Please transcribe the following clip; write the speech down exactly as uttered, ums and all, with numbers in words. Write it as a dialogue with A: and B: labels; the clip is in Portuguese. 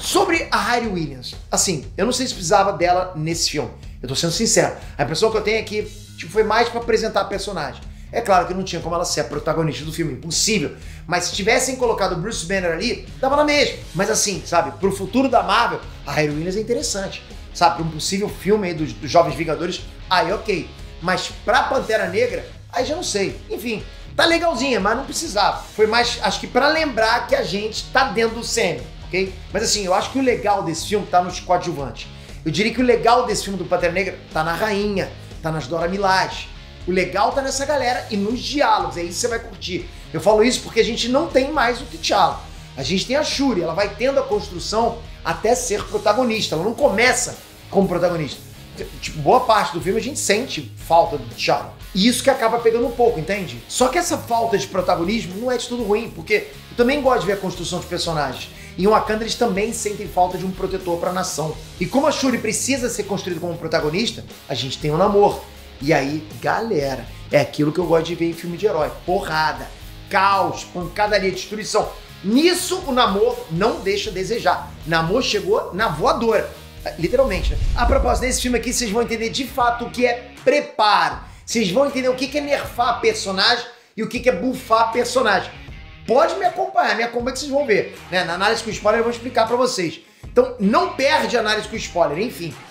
A: Sobre a Hayley Williams, assim, eu não sei se precisava dela nesse filme. Eu tô sendo sincero. A impressão que eu tenho é que tipo, foi mais pra apresentar a personagem. É claro que não tinha como ela ser a protagonista do filme, impossível. Mas se tivessem colocado o Bruce Banner ali, dava na mesma. Mas assim, sabe, pro futuro da Marvel, a Hayley Williams é interessante. Sabe, pra um possível filme aí dos, dos Jovens Vingadores, aí ok. Mas pra Pantera Negra, aí já não sei. Enfim, tá legalzinha, mas não precisava. Foi mais, acho que pra lembrar que a gente tá dentro do C M, ok? Mas assim, eu acho que o legal desse filme tá nos coadjuvantes. Eu diria que o legal desse filme do Pantera Negra tá na Rainha, tá nas Dora Milaje. O legal tá nessa galera e nos diálogos, é isso que você vai curtir. Eu falo isso porque a gente não tem mais o T'Challa. A gente tem a Shuri, ela vai tendo a construção até ser protagonista, ela não começa como protagonista. Tipo, boa parte do filme a gente sente falta do T'Challa. E isso que acaba pegando um pouco, entende? Só que essa falta de protagonismo não é de tudo ruim, porque eu também gosto de ver a construção de personagens. Em Wakanda eles também sentem falta de um protetor para a nação. E como a Shuri precisa ser construída como protagonista, a gente tem o Namor. E aí, galera, é aquilo que eu gosto de ver em filme de herói. Porrada, caos, pancadaria, destruição. Nisso o Namor não deixa a desejar. Namor chegou na voadora. Literalmente, né? A propósito, nesse filme aqui vocês vão entender de fato o que é preparo. Vocês vão entender o que é nerfar personagem e o que é buffar personagem. Pode me acompanhar, me acompanha que vocês vão ver. Né? Na análise com spoiler eu vou explicar pra vocês. Então não perde a análise com spoiler, enfim.